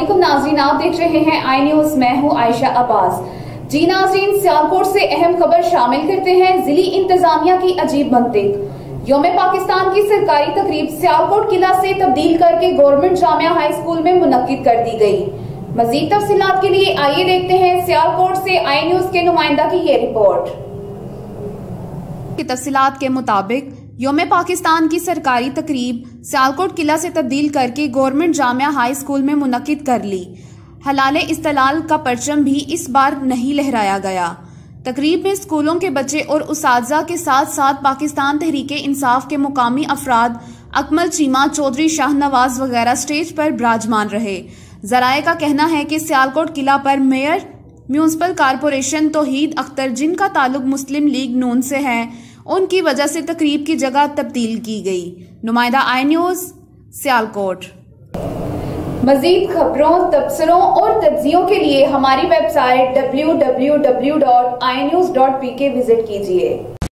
अस्सलामुअलैकुम नाज़रीन, आप देख रहे हैं आई न्यूज। मैं हूं आयशा अब्बास। जी नाज़रीन, सियालकोट से अहम खबर शामिल करते हैं। जिली इंतजामिया की अजीब मंतिक। यौम पाकिस्तान की सरकारी तकरीब सियालकोट किला से तब्दील करके गवर्नमेंट जामिया हाई स्कूल में मुनक्किद कर दी गई। मजीद तफसीलात के लिए आइए देखते हैं सियालकोट से आई न्यूज के नुमाइंदा की ये रिपोर्ट। की तफसीलात के मुताबिक यौम पाकिस्तान की सरकारी तकरीब सियालकोट किला से तब्दील करके गवर्नमेंट जामिया हाई स्कूल में मुनक्किद कर ली। हलाले इस्तेलाल का परचम भी इस बार नहीं लहराया गया। तकरीब में स्कूलों के बच्चे और उसातिज़ा के साथ साथ पाकिस्तान तहरीके इंसाफ के मुकामी अफराद अकमल चीमा, चौधरी शाहनवाज वगैरह स्टेज पर विराजमान रहे। जराए का कहना है कि सियालकोट किला पर मेयर म्यूनिसिपल कारपोरेशन तौहीद अख्तर, जिनका ताल्लुक मुस्लिम लीग नून से है, उनकी वजह से तकरीब की जगह तब्दील की गई। नुमाइंदा आई न्यूज सियालकोट। मजीद खबरों, तबसरों और तज्जियों के लिए हमारी वेबसाइट www.inews.pk विजिट कीजिए।